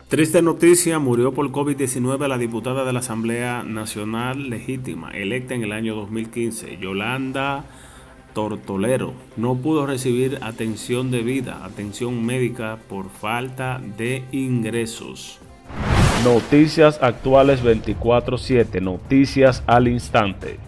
Triste noticia, murió por COVID-19 la diputada de la Asamblea Nacional Legítima, electa en el año 2015, Yolanda Tortolero. No pudo recibir atención debida, atención médica por falta de ingresos. Noticias actuales 24/7, noticias al instante.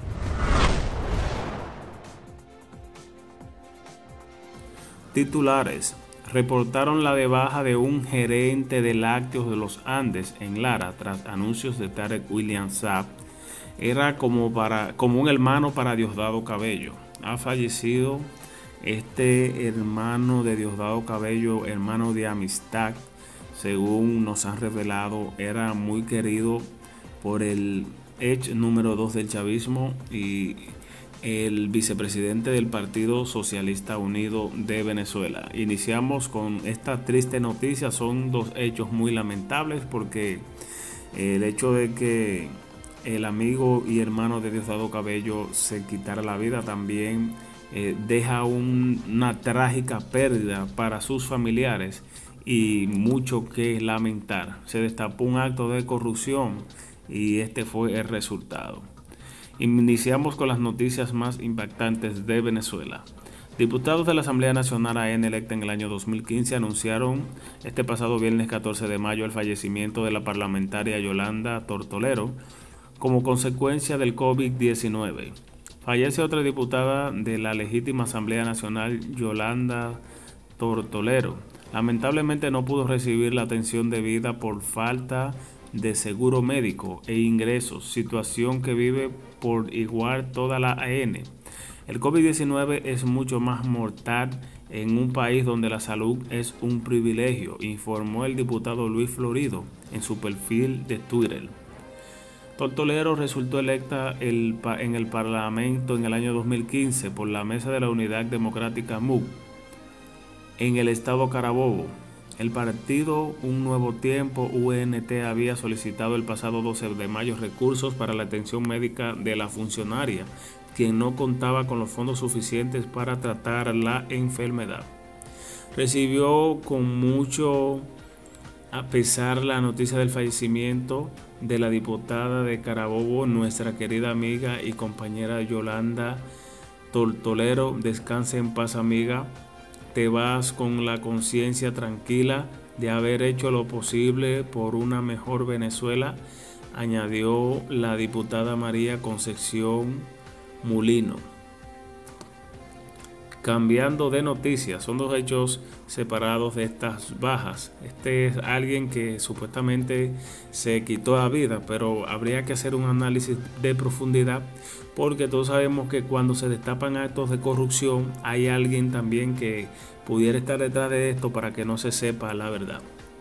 Titulares. Reportaron la de baja de un gerente de lácteos de los Andes en Lara tras anuncios de Tarek William Saab. Era como un hermano para Diosdado Cabello. Ha fallecido este hermano de Diosdado Cabello, hermano de amistad, según nos han revelado. Era muy querido por el ex número 2 del chavismo y el vicepresidente del Partido Socialista Unido de Venezuela. Iniciamos con esta triste noticia. Son dos hechos muy lamentables porque el hecho de que el amigo y hermano de Diosdado Cabello se quitara la vida también deja una trágica pérdida para sus familiares y mucho que lamentar. Se destapó un acto de corrupción y este fue el resultado. Iniciamos con las noticias más impactantes de Venezuela. Diputados de la Asamblea Nacional AN electa en el año 2015 anunciaron este pasado viernes 14 de mayo el fallecimiento de la parlamentaria Yolanda Tortolero como consecuencia del COVID-19. Fallece otra diputada de la legítima Asamblea Nacional, Yolanda Tortolero. Lamentablemente no pudo recibir la atención debida por falta de seguro médico e ingresos, situación que vive por igual toda la AN. El COVID-19 es mucho más mortal en un país donde la salud es un privilegio, informó el diputado Luis Florido en su perfil de Twitter. Tortolero resultó electa en el Parlamento en el año 2015 por la Mesa de la Unidad Democrática MUD en el estado Carabobo. El partido Un Nuevo Tiempo, UNT, había solicitado el pasado 12 de mayo recursos para la atención médica de la funcionaria, quien no contaba con los fondos suficientes para tratar la enfermedad. Recibió con mucho pesar la noticia del fallecimiento de la diputada de Carabobo, nuestra querida amiga y compañera Yolanda Tortolero. Descanse en paz, amiga. Te vas con la conciencia tranquila de haber hecho lo posible por una mejor Venezuela, añadió la diputada María Concepción Mulino. Cambiando de noticias, son dos hechos separados de estas bajas. Este es alguien que supuestamente se quitó la vida, pero habría que hacer un análisis de profundidad porque todos sabemos que cuando se destapan actos de corrupción hay alguien también que pudiera estar detrás de esto para que no se sepa la verdad.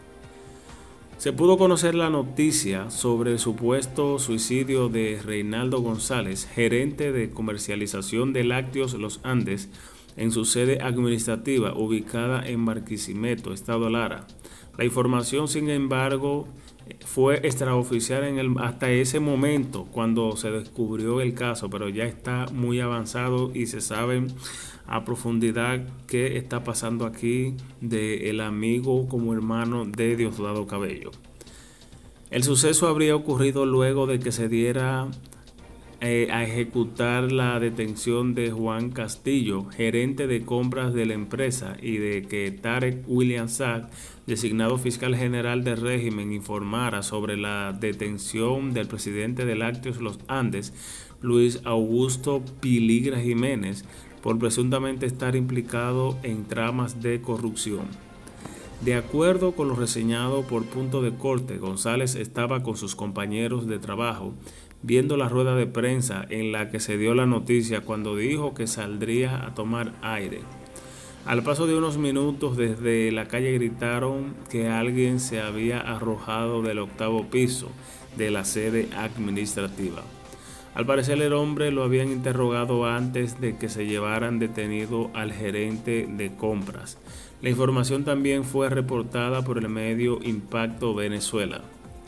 Se pudo conocer la noticia sobre el supuesto suicidio de Reinaldo González, gerente de comercialización de lácteos Los Andes, en su sede administrativa ubicada en Barquisimeto, estado Lara. La información, sin embargo, fue extraoficial hasta ese momento cuando se descubrió el caso, pero ya está muy avanzado y se sabe a profundidad qué está pasando aquí del amigo como hermano de Diosdado Cabello. El suceso habría ocurrido luego de que se diera a ejecutar la detención de Juan Castillo, gerente de compras de la empresa, y de que Tarek William Saab, designado fiscal general del régimen, informara sobre la detención del presidente de Lácteos Los Andes, Luis Augusto Piligra Jiménez, por presuntamente estar implicado en tramas de corrupción. De acuerdo con lo reseñado por Punto de Corte, González estaba con sus compañeros de trabajo viendo la rueda de prensa en la que se dio la noticia cuando dijo que saldría a tomar aire. Al paso de unos minutos desde la calle gritaron que alguien se había arrojado del 8º piso de la sede administrativa. Al parecer el hombre lo habían interrogado antes de que se llevaran detenido al gerente de compras. La información también fue reportada por el medio Impacto Venezuela.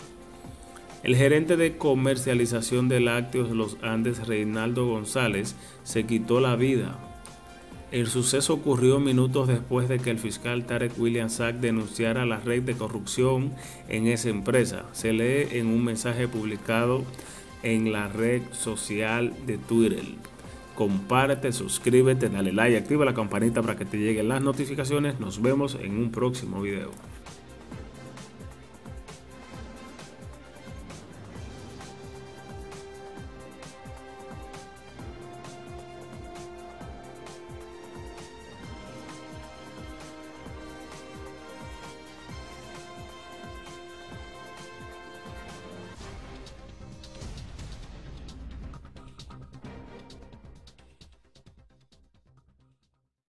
El gerente de comercialización de lácteos Los Andes, Reinaldo González, se quitó la vida. El suceso ocurrió minutos después de que el fiscal Tarek William Saab denunciara la red de corrupción en esa empresa. Se lee en un mensaje publicado en la red social de Twitter. Comparte, suscríbete, dale like, activa la campanita para que te lleguen las notificaciones. Nos vemos en un próximo video.